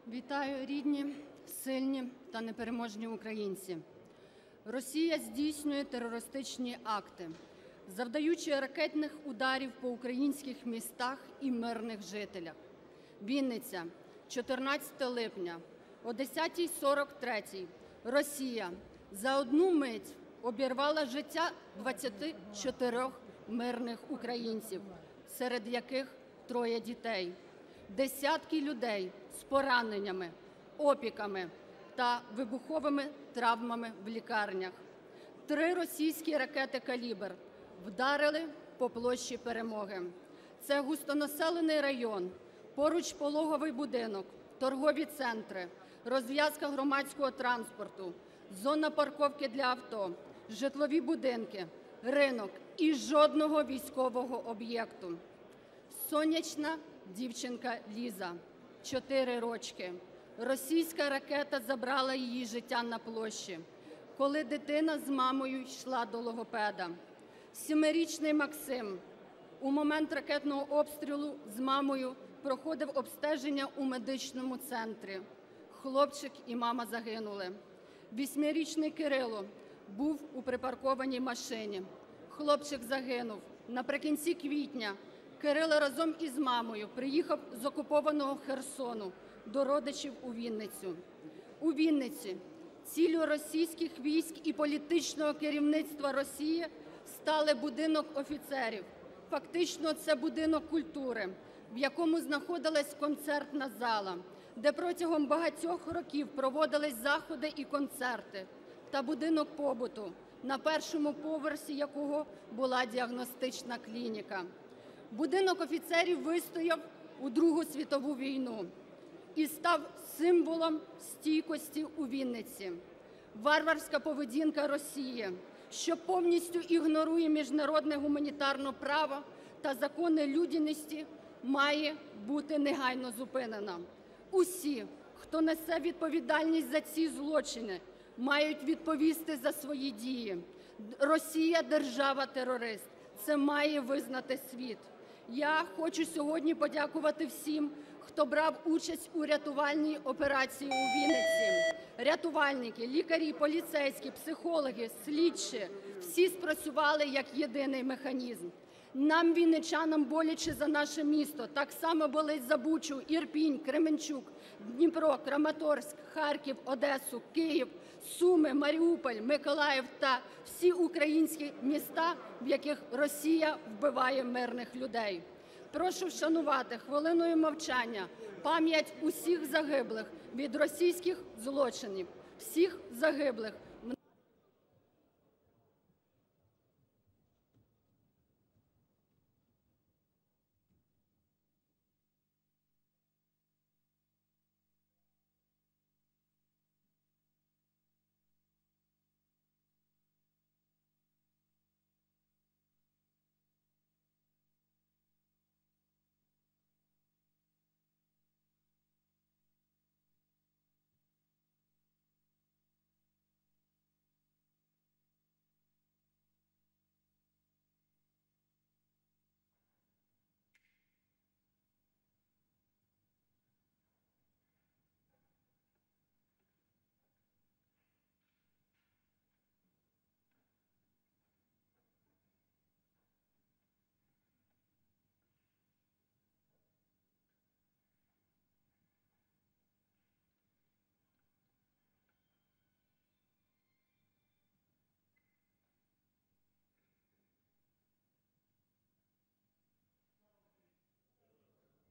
Вітаю, рідні, сильні та непереможні українці. Росія здійснює терористичні акти, завдаючи ракетних ударів по українських містах і мирних жителях. Вінниця, 14 липня, о 10:43 Росія за одну мить обірвала життя 24 мирних українців, серед яких 3 дітей. Десятки людей з пораненнями, опіками та вибуховими травмами в лікарнях. 3 російські ракети «Калібр» вдарили по площі Перемоги. Це густонаселений район, поруч пологовий будинок, торгові центри, розв'язка громадського транспорту, зона парковки для авто, житлові будинки, ринок і жодного військового об'єкту. Сонячна дівчинка Ліза, 4 рочки. Російська ракета забрала її життя на площі, коли дитина з мамою йшла до логопеда. 7-річний Максим у момент ракетного обстрілу з мамою проходив обстеження у медичному центрі. Хлопчик і мама загинули. 8-річний Кирило був у припаркованій машині. Хлопчик загинув. Наприкінці квітня Кирило разом із мамою приїхав з окупованого Херсону до родичів у Вінницю. У Вінниці ціллю російських військ і політичного керівництва Росії стали будинок офіцерів. Фактично це будинок культури, в якому знаходилась концертна зала, де протягом багатьох років проводились заходи і концерти, та будинок побуту, на першому поверсі якого була діагностична клініка. Будинок офіцерів вистояв у Другу світову війну і став символом стійкості у Вінниці. Варварська поведінка Росії, що повністю ігнорує міжнародне гуманітарне право та закони людяності, має бути негайно зупинена. Усі, хто несе відповідальність за ці злочини, мають відповісти за свої дії. Росія – держава-терорист. Це має визнати світ. Я хочу сьогодні подякувати всім, хто брав участь у рятувальній операції у Вінниці. Рятувальники, лікарі, поліцейські, психологи, слідчі – всі спрацювали як єдиний механізм. Нам, вінничанам, боляче за наше місто. Так само болить за Бучу, Ірпінь, Кременчук, Дніпро, Краматорськ, Харків, Одесу, Київ, Суми, Маріуполь, Миколаїв та всі українські міста, в яких Росія вбиває мирних людей. Прошу вшанувати хвилиною мовчання пам'ять усіх загиблих від російських злочинів, всіх загиблих